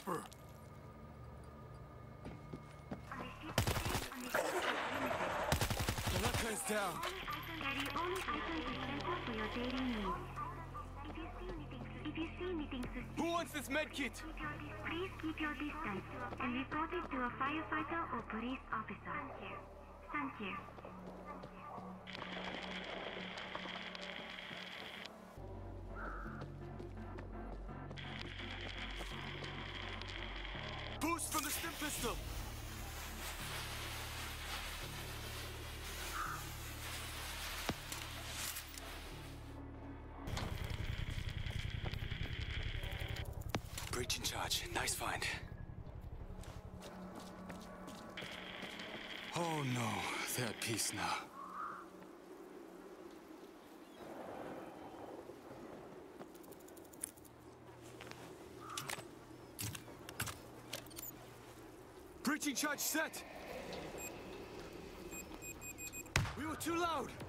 sniper! The lurker is down. Carry only items essential for your daily needs. If you see anything suspicious, Who wants this medkit? please keep your distance and report it to a firefighter or police officer. Thank you. Boost from the stim pistol! Breach in charge. Nice find. Oh no, they're at peace now. Breaching charge set! We were too loud!